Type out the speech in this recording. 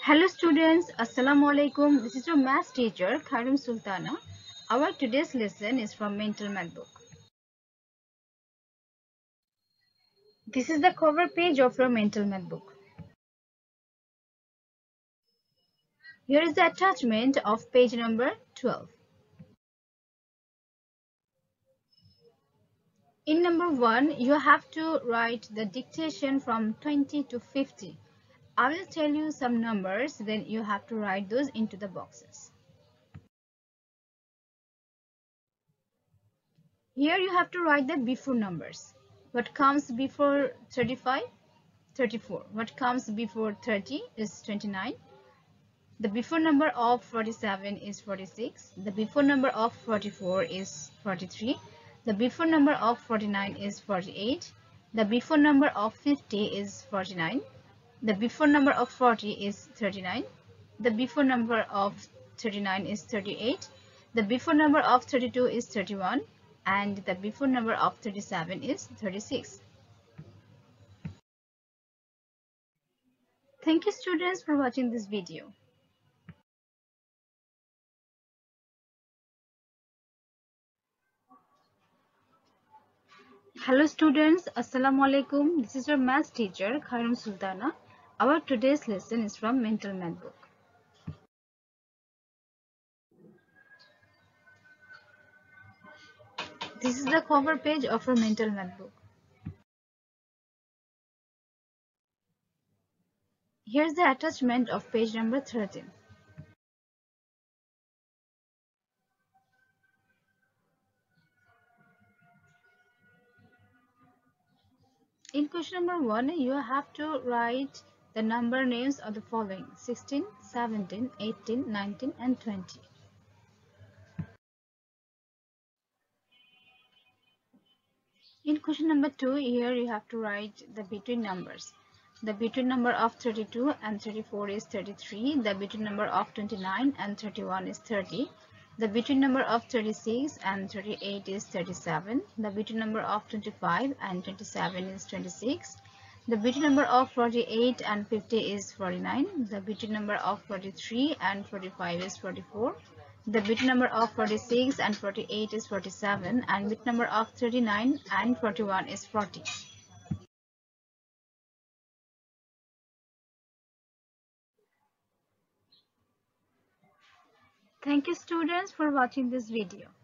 Hello students, Assalamu alaikum. This is your math teacher Kharim Sultana. Our today's lesson is from Mental Math book. This is the cover page of your Mental Math book. Here is the attachment of page number 12. In number 1, you have to write the dictation from 20 to 50. I will tell you some numbers, then you have to write those into the boxes. Here you have to write the before numbers. What comes before 35? 34. What comes before 30 is 29. The before number of 47 is 46. The before number of 44 is 43. The before number of 49 is 48. The before number of 50 is 49. The before number of 40 is 39. The before number of 39 is 38. The before number of 32 is 31. And the before number of 37 is 36. Thank you students for watching this video. Hello students, Assalamu alaikum. This is your math teacher Kharim Sultana. Our today's lesson is from Mental Math book. This is the cover page of our Mental Math book. Here's the attachment of page number 13. In question number 1, you have to write the number names of the following: 16, 17, 18, 19 and 20. In question number 2, here you have to write the between numbers. The between number of 32 and 34 is 33. The between number of 29 and 31 is 30. The between number of 36 and 38 is 37. The between number of 25 and 27 is 26. The between number of 48 and 50 is 49. The between number of 43 and 45 is 44. The bit number of 46 and 48 is 47, and bit number of 39 and 41 is 40. Thank you students for watching this video.